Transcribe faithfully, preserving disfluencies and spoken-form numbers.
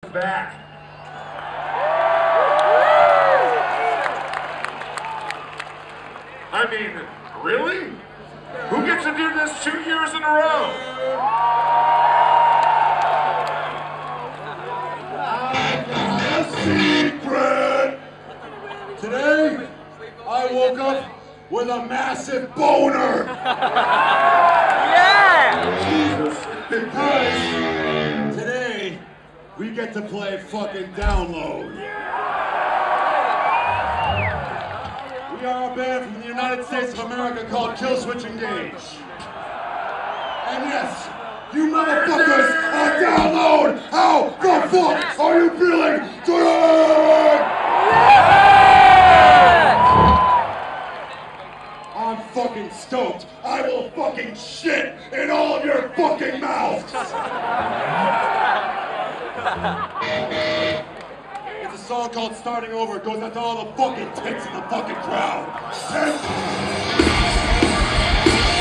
back. I mean, really? Who gets to do this two years in a row? I got a secret! Today, I woke up with a massive boner! Yeah! Jesus. Because today, we get to play fucking Download. We are a band from the United States of America called Killswitch Engage. And yes, you motherfuckers are Download! How the fuck are you feeling today? I'm fucking stoked. I will fucking shit in all of your fucking mouths. It's a song called Starting Over. It goes out to all the fucking tits in the fucking crowd. Tits.